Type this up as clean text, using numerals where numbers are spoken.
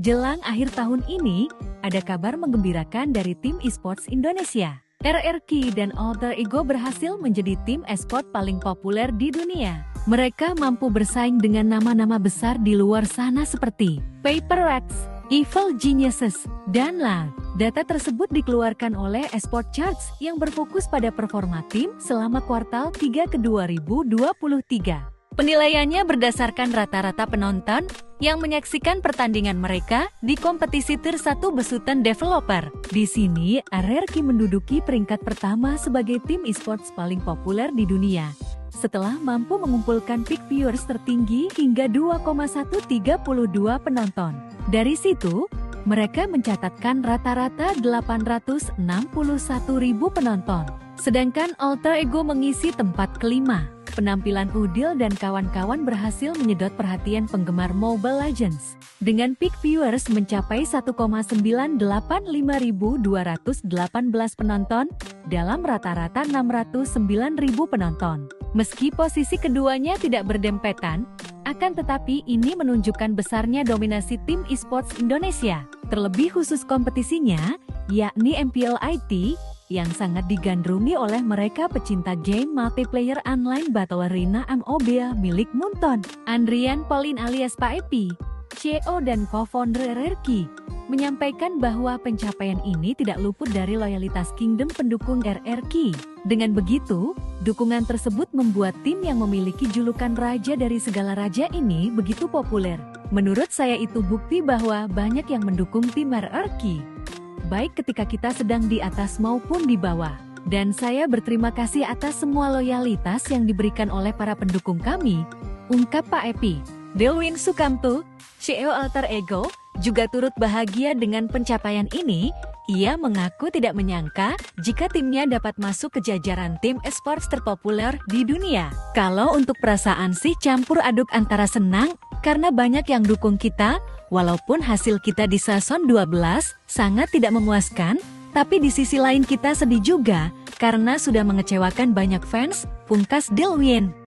Jelang akhir tahun ini, ada kabar menggembirakan dari tim esports Indonesia. RRQ dan Alter Ego berhasil menjadi tim esport paling populer di dunia. Mereka mampu bersaing dengan nama-nama besar di luar sana seperti Paper Rex, Evil Geniuses, dan LAG. Data tersebut dikeluarkan oleh Esport Charts yang berfokus pada performa tim selama kuartal 3 ke 2023. Penilaiannya berdasarkan rata-rata penonton yang menyaksikan pertandingan mereka di kompetisi Tier 1 besutan developer. Di sini, RRQ menduduki peringkat pertama sebagai tim esports paling populer di dunia, setelah mampu mengumpulkan peak viewers tertinggi hingga 2,132 penonton. Dari situ, mereka mencatatkan rata-rata 861.000 penonton. Sedangkan Alter Ego mengisi tempat kelima. Penampilan Udil dan kawan-kawan berhasil menyedot perhatian penggemar Mobile Legends dengan peak viewers mencapai 1,985.218 penonton dalam rata-rata 609.000 penonton. Meski posisi keduanya tidak berdempetan, akan tetapi ini menunjukkan besarnya dominasi tim esports Indonesia, terlebih khusus kompetisinya, yakni MPL IT, yang sangat digandrungi oleh mereka pecinta game multiplayer online Battle Arena MOBA milik Moonton. Andrian Pauline alias Pak Epi, CEO dan co-founder RRQ, menyampaikan bahwa pencapaian ini tidak luput dari loyalitas Kingdom pendukung RRQ. Dengan begitu, dukungan tersebut membuat tim yang memiliki julukan raja dari segala raja ini begitu populer. Menurut saya itu bukti bahwa banyak yang mendukung tim RRQ, baik ketika kita sedang di atas maupun di bawah. Dan saya berterima kasih atas semua loyalitas yang diberikan oleh para pendukung kami, ungkap Pak Epi. Delwin Sukamto, CEO Alter Ego, juga turut bahagia dengan pencapaian ini. Ia mengaku tidak menyangka jika timnya dapat masuk ke jajaran tim esports terpopuler di dunia. Kalau untuk perasaan sih campur aduk antara senang karena banyak yang dukung kita, walaupun hasil kita di season 12 sangat tidak memuaskan, tapi di sisi lain kita sedih juga karena sudah mengecewakan banyak fans, pungkas Delwin.